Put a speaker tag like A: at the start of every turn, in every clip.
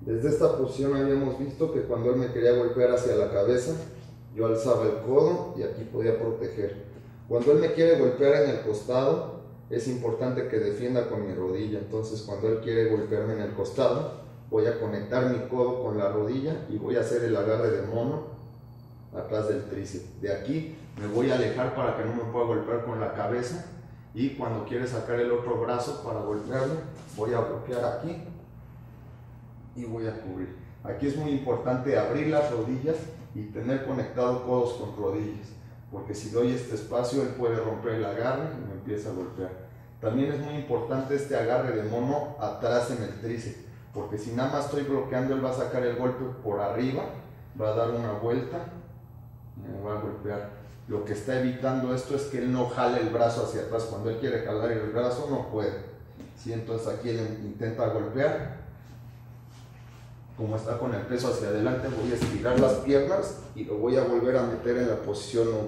A: Desde esta posición habíamos visto que cuando él me quería golpear hacia la cabeza, yo alzaba el codo y aquí podía proteger. Cuando él me quiere golpear en el costado, es importante que defienda con mi rodilla. Entonces cuando él quiere golpearme en el costado, voy a conectar mi codo con la rodilla y voy a hacer el agarre de mono atrás del tríceps. De aquí me voy a alejar para que no me pueda golpear con la cabeza, y cuando quiere sacar el otro brazo para golpearme, voy a bloquear aquí y voy a cubrir. Aquí es muy importante abrir las rodillas y tener conectado codos con rodillas, porque si doy este espacio, él puede romper el agarre y me empieza a golpear. También es muy importante este agarre de mono atrás en el tríceps, porque si nada más estoy bloqueando, él va a sacar el golpe por arriba, va a dar una vuelta y me va a golpear. Lo que está evitando esto es que él no jale el brazo hacia atrás. Cuando él quiere jalar el brazo, no puede. ¿Sí? Entonces aquí él intenta golpear. Como está con el peso hacia adelante, voy a estirar las piernas y lo voy a volver a meter en la posición 1.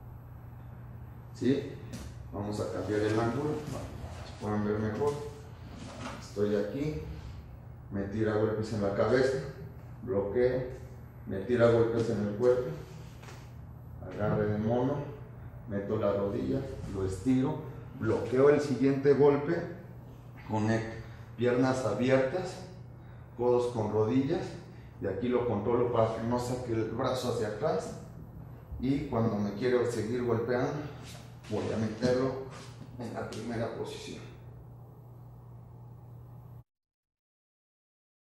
A: ¿Sí? Vamos a cambiar el ángulo, si pueden ver mejor. Estoy aquí, me tira golpes en la cabeza, bloqueo, me tira golpes en el cuerpo, agarre de mono, meto la rodilla, lo estiro, bloqueo el siguiente golpe, conecto, piernas abiertas, codos con rodillas, y aquí lo controlo para que no saque el brazo hacia atrás, y cuando me quiero seguir golpeando, voy a meterlo en la primera posición.